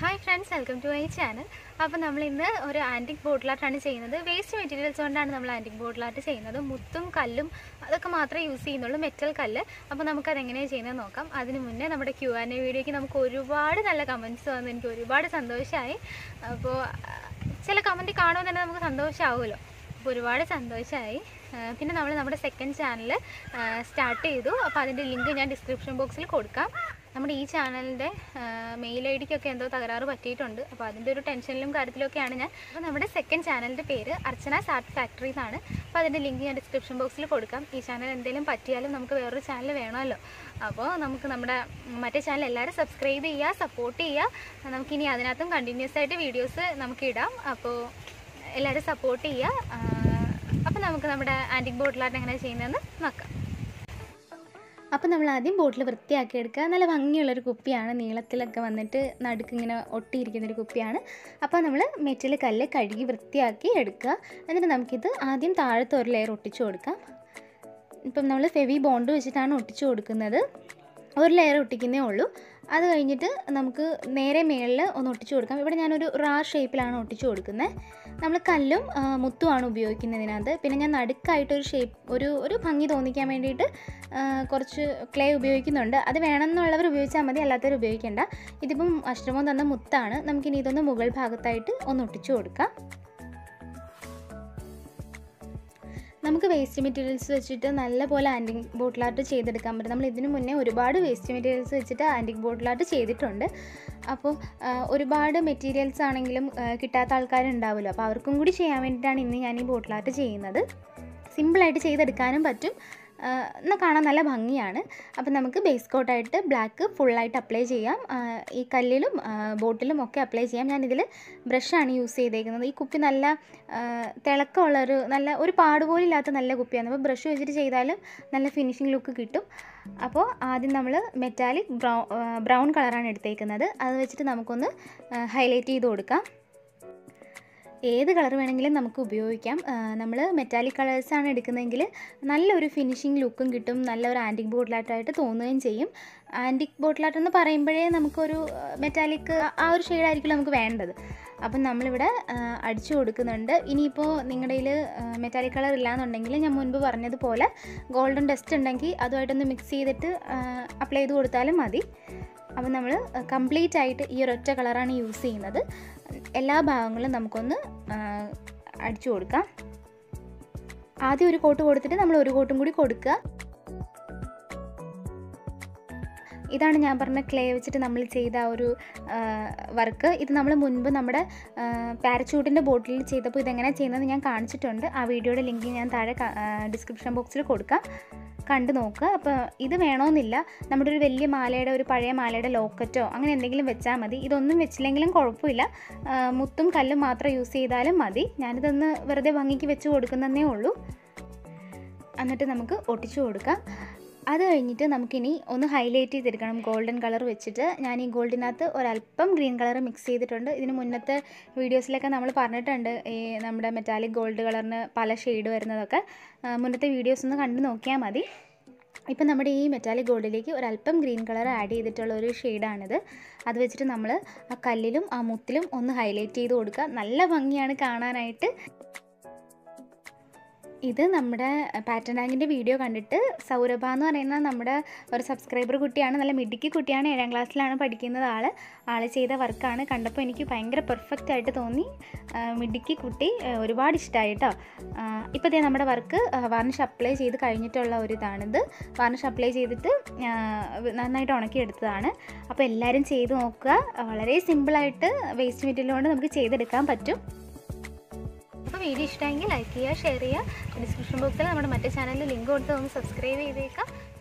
Hi friends, welcome to my channel. അപ്പോൾ നമ്മൾ ഇന്ന് ഒരു ആന്റിക് ബോട്ടിൽ ആർട്ടാണ് ചെയ്യുന്നത്. വേസ്റ്റ് മെറ്റീരിയൽസ് കൊണ്ടാണ് നമ്മൾ ആന്റിക് ബോട്ടിൽ ആർട്ട് ചെയ്യുന്നത്. മുത്തും കല്ലും അതൊക്കെ മാത്രമേ യൂസ് ചെയ്യുന്നുള്ളൂ, മെറ്റൽ കല്ല്. അപ്പോൾ നമുക്ക് അതെങ്ങനെയാണ് ചെയ്യുന്നത് നോക്കാം. അതിനു മുന്നേ നമ്മുടെ Q&A വീഡിയോയ്ക്ക് നമുക്ക് ഒരുപാട് നല്ല കമൻറ്റ്സ് വന്നു. എനിക്ക് ഒരുപാട് സന്തോഷമായി. അപ്പോൾ ചില കമൻറ്റ് കാണുമ്പോൾ തന്നെ നമുക്ക് സന്തോഷമാവുമല്ലോ. അപ്പോൾ ഒരുപാട് സന്തോഷമായി. പിന്നെ നമ്മൾ നമ്മുടെ സെക്കൻഡ് ചാനൽ സ്റ്റാർട്ട് ചെയ്തു. അപ്പോൾ അതിൻ്റെ ലിങ്ക് ഞാൻ ഡിസ്ക്രിപ്ഷൻ ബോക്സിൽ കൊടുക്കാം. നമ്മുടെ ഈ ചാനലിൻ്റെ മെയിൽ ഐ ഡിക്കൊക്കെ എന്തോ തകരാറ് പറ്റിയിട്ടുണ്ട്. അപ്പോൾ അതിൻ്റെ ഒരു ടെൻഷനിലും കാര്യത്തിലൊക്കെയാണ് ഞാൻ. അപ്പോൾ നമ്മുടെ സെക്കൻഡ് ചാനലിൻ്റെ പേര് അർച്ചനാസ് ആർട്ട് ഫാക്ടറി എന്നാണ്. അപ്പോൾ അതിൻ്റെ ലിങ്ക് ഞാൻ ഡിസ്ക്രിപ്ഷൻ ബോക്സിൽ കൊടുക്കാം. ഈ ചാനൽ എന്തെങ്കിലും പറ്റിയാലും നമുക്ക് വേറൊരു ചാനൽ വേണമല്ലോ. അപ്പോൾ നമുക്ക് നമ്മുടെ മറ്റേ ചാനൽ എല്ലാവരും സബ്സ്ക്രൈബ് ചെയ്യുക, സപ്പോർട്ട് ചെയ്യുക. നമുക്കിനി അതിനകത്തും കണ്ടിന്യൂസ് ആയിട്ട് വീഡിയോസ് നമുക്ക് ഇടാം. അപ്പോൾ എല്ലാവരും സപ്പോർട്ട് ചെയ്യുക. അപ്പോൾ നമുക്ക് നമ്മുടെ ആൻറ്റിക് ബോട്ടിൽ ആർട്ട് എങ്ങനെ ചെയ്യുന്നതെന്ന് നോക്കാം. അപ്പോൾ നമ്മൾ ആദ്യം ബോട്ടിൽ വൃത്തിയാക്കി എടുക്കുക. നല്ല ഭംഗിയുള്ളൊരു കുപ്പിയാണ്, നീളത്തിലൊക്കെ വന്നിട്ട് നടുക്കിങ്ങനെ ഒട്ടിയിരിക്കുന്നൊരു കുപ്പിയാണ്. അപ്പോൾ നമ്മൾ മെറ്റൽ കല്ല് കഴുകി വൃത്തിയാക്കി എടുക്കുക. എന്നിട്ട് നമുക്കിത് ആദ്യം താഴത്തെ ഒരു ലെയർ ഒട്ടിച്ചു കൊടുക്കാം. ഇപ്പം നമ്മൾ ഫെവി ബോണ്ട് വെച്ചിട്ടാണ് ഒട്ടിച്ചു കൊടുക്കുന്നത്. ഒരു ലെയർ ഒട്ടിക്കുന്നേ ഉള്ളൂ. അത് കഴിഞ്ഞിട്ട് നമുക്ക് നേരെ മേളിൽ ഒന്ന് ഒട്ടിച്ചു കൊടുക്കാം. ഇവിടെ ഞാനൊരു ഷേപ്പിലാണ് ഒട്ടിച്ചു കൊടുക്കുന്നത്. നമ്മൾ കല്ലും മുത്തുമാണ് ഉപയോഗിക്കുന്നതിനകത്ത്. പിന്നെ ഞാൻ നടുക്കായിട്ടൊരു ഷേപ്പ് ഒരു ഭംഗി തോന്നിക്കാൻ വേണ്ടിയിട്ട് കുറച്ച് ക്ലേ ഉപയോഗിക്കുന്നുണ്ട്. അത് വേണമെന്നുള്ളവർ ഉപയോഗിച്ചാൽ മതി, അല്ലാത്തവർ ഉപയോഗിക്കേണ്ട. ഇതിപ്പം അഷ്ടമം തന്ന മുത്താണ്. നമുക്കിനി ഇതൊന്ന് മുകൾ ഭാഗത്തായിട്ട് ഒന്ന് ഒട്ടിച്ചു കൊടുക്കാം. നമുക്ക് വേസ്റ്റ് മെറ്റീരിയൽസ് വെച്ചിട്ട് നല്ലപോലെ ആൻറ്റിക് ബോട്ടിൽ ആർട്ട് ചെയ്തെടുക്കാൻ പറ്റും. നമ്മൾ ഇതിനു മുന്നേ ഒരുപാട് വേസ്റ്റ് മെറ്റീരിയൽസ് വെച്ചിട്ട് ആൻറ്റിക് ബോട്ടിൽ ആർട്ട് ചെയ്തിട്ടുണ്ട്. അപ്പോൾ ഒരുപാട് മെറ്റീരിയൽസ് ആണെങ്കിലും കിട്ടാത്ത ആൾക്കാരുണ്ടാവുമല്ലോ. അപ്പോൾ അവർക്കും കൂടി ചെയ്യാൻ വേണ്ടിയിട്ടാണ് ഇന്ന് ഞാൻ ഈ ബോട്ടിൽ ആർട്ട് ചെയ്യുന്നത്. സിമ്പിളായിട്ട് ചെയ്തെടുക്കാനും പറ്റും, എന്നാൽ കാണാൻ നല്ല ഭംഗിയാണ്. അപ്പോൾ നമുക്ക് ബേസ് കോട്ടായിട്ട് ബ്ലാക്ക് ഫുള്ളായിട്ട് അപ്ലൈ ചെയ്യാം. ഈ കല്ലിലും ബോട്ടിലും ഒക്കെ അപ്ലൈ ചെയ്യാം. ഞാനിതിൽ ബ്രഷാണ് യൂസ് ചെയ്തേക്കുന്നത്. ഈ കുപ്പി നല്ല തിളക്കമുള്ളൊരു നല്ല ഒരു പാടുപോലും ഇല്ലാത്ത നല്ല കുപ്പിയാണ്. അപ്പോൾ ബ്രഷ് വെച്ചിട്ട് ചെയ്താലും നല്ല ഫിനിഷിംഗ് ലുക്ക് കിട്ടും. അപ്പോൾ ആദ്യം നമ്മൾ മെറ്റാലിക് ബ്രൗൺ കളറാണ് എടുത്തേക്കുന്നത്. അത് വെച്ചിട്ട് നമുക്കൊന്ന് ഹൈലൈറ്റ് ചെയ്ത് കൊടുക്കാം. ഏത് കളർ വേണമെങ്കിലും നമുക്ക് ഉപയോഗിക്കാം. നമ്മൾ മെറ്റാലിക് കളേഴ്സാണ് എടുക്കുന്നതെങ്കിൽ നല്ലൊരു ഫിനിഷിംഗ് ലുക്കും കിട്ടും, നല്ലൊരു ആൻറ്റിക് ബോട്ടിൽ ആർട്ടായിട്ട് തോന്നുകയും ചെയ്യും. ആൻറ്റിക് ബോട്ടിൽ ആർട്ട് എന്ന് പറയുമ്പോഴേ നമുക്കൊരു മെറ്റാലിക് ആ ഒരു ഷെയ്ഡായിരിക്കും നമുക്ക് വേണ്ടത്. അപ്പം നമ്മളിവിടെ അടിച്ചു കൊടുക്കുന്നുണ്ട്. ഇനിയിപ്പോൾ നിങ്ങളുടെ കയ്യിൽ മെറ്റാലിക് കളർ ഇല്ലയെന്നുണ്ടെങ്കിൽ ഞാൻ മുൻപ് പറഞ്ഞതുപോലെ ഗോൾഡൻ ഡസ്റ്റ് ഉണ്ടെങ്കിൽ അതുമായിട്ടൊന്ന് മിക്സ് ചെയ്തിട്ട് അപ്ലൈ ചെയ്ത് കൊടുത്താലും മതി. അപ്പം നമ്മൾ കംപ്ലീറ്റ് ആയിട്ട് ഈ ഒരൊറ്റ കളറാണ് യൂസ് ചെയ്യുന്നത്. എല്ലാ ഭാഗങ്ങളും നമുക്കൊന്ന് അടിച്ചു കൊടുക്കാം. ആദ്യം ഒരു കോട്ട് കൊടുത്തിട്ട് നമ്മൾ ഒരു കോട്ടും കൂടി കൊടുക്കുക. ഇതാണ് ഞാൻ പറഞ്ഞ ക്ലേ വെച്ചിട്ട് നമ്മൾ ചെയ്ത ഒരു വർക്ക്. ഇത് നമ്മൾ മുൻപ് നമ്മുടെ പാരച്യൂട്ടിൻ്റെ ബോട്ടിൽ ചെയ്തപ്പോൾ ഇതെങ്ങനെ ചെയ്യുന്നത് ഞാൻ കാണിച്ചിട്ടുണ്ട്. ആ വീഡിയോയുടെ ലിങ്ക് ഞാൻ താഴെ ഡിസ്ക്രിപ്ഷൻ ബോക്സിൽ കൊടുക്കാം, കണ്ടു നോക്കുക. അപ്പോൾ ഇത് വേണമെന്നില്ല, നമ്മുടെ ഒരു വലിയ മാലയുടെ ഒരു പഴയ മാലയുടെ ലോക്കറ്റോ അങ്ങനെ എന്തെങ്കിലും വെച്ചാൽ മതി. ഇതൊന്നും വെച്ചില്ലെങ്കിലും കുഴപ്പമില്ല, മുത്തും കല്ലും മാത്രം യൂസ് ചെയ്താലും മതി. ഞാനിതൊന്ന് വെറുതെ ഭംഗിക്ക് വെച്ച് കൊടുക്കുന്നതേ ഉള്ളൂ. എന്നിട്ട് നമുക്ക് ഒട്ടിച്ചു കൊടുക്കാം. അത് കഴിഞ്ഞിട്ട് നമുക്കിനി ഒന്ന് ഹൈലൈറ്റ് ചെയ്തെടുക്കണം ഗോൾഡൻ കളർ വെച്ചിട്ട്. ഞാൻ ഈ ഗോൾഡിനകത്ത് ഒരല്പം ഗ്രീൻ കളർ മിക്സ് ചെയ്തിട്ടുണ്ട്. ഇതിന് മുന്നത്തെ വീഡിയോസിലൊക്കെ നമ്മൾ പറഞ്ഞിട്ടുണ്ട് ഈ നമ്മുടെ മെറ്റാലിക് ഗോൾഡ് കളറിന് പല ഷെയ്ഡ് വരുന്നതൊക്കെ. മുന്നത്തെ വീഡിയോസ് ഒന്ന് കണ്ടു നോക്കിയാൽ മതി. ഇപ്പം നമ്മുടെ ഈ മെറ്റാലിക് ഗോൾഡിലേക്ക് ഒരല്പം ഗ്രീൻ കളർ ആഡ് ചെയ്തിട്ടുള്ള ഒരു ഷെയ്ഡാണിത്. അത് വെച്ചിട്ട് നമ്മൾ ആ കല്ലിലും ആ മുത്തിലും ഒന്ന് ഹൈലൈറ്റ് ചെയ്ത് കൊടുക്കുക. നല്ല ഭംഗിയാണ് കാണാനായിട്ട്. ഇത് നമ്മുടെ പാറ്റേൺ റാങ്കിൻ്റെ വീഡിയോ കണ്ടിട്ട് സൗരഭ എന്ന് പറയുന്ന നമ്മുടെ ഒരു സബ്സ്ക്രൈബർ കുട്ടിയാണ്, നല്ല മിടുക്കി കുട്ടിയാണ്, 7ാം ക്ലാസ്സിലാണ് പഠിക്കുന്നത് ആൾ ചെയ്ത വർക്കാണ്. കണ്ടപ്പോൾ എനിക്ക് ഭയങ്കര പെർഫെക്റ്റ് ആയിട്ട് തോന്നി. മിടുക്കി കുട്ടി, ഒരുപാട് ഇഷ്ടമായി കേട്ടോ. ഇപ്പോൾ ഇതേ നമ്മുടെ വർക്ക് വാർണിഷ് അപ്ലൈ ചെയ്ത് കഴിഞ്ഞിട്ടുള്ള ഒരു ഇതാണിത്. വാർണിഷ് അപ്ലൈ ചെയ്തിട്ട് നന്നായിട്ട് ഉണക്കിയെടുത്തതാണ്. അപ്പോൾ എല്ലാവരും ചെയ്ത് നോക്കുക. വളരെ സിമ്പിളായിട്ട് വേസ്റ്റ് മെറ്റീരിയൽ കൊണ്ട് നമുക്ക് ചെയ്തെടുക്കാൻ പറ്റും. അപ്പോൾ വീഡിയോ ഇഷ്ടമെങ്കിൽ ലൈക്ക് ചെയ്യുക, ഷെയർ ചെയ്യുക. ഡിസ്ക്രിപ്ഷൻ ബോക്സിൽ നമ്മുടെ മറ്റേ ചാനലിൽ ലിങ്ക് കൊടുത്ത് ഒന്ന് സബ്സ്ക്രൈബ് ചെയ്തേക്കാം.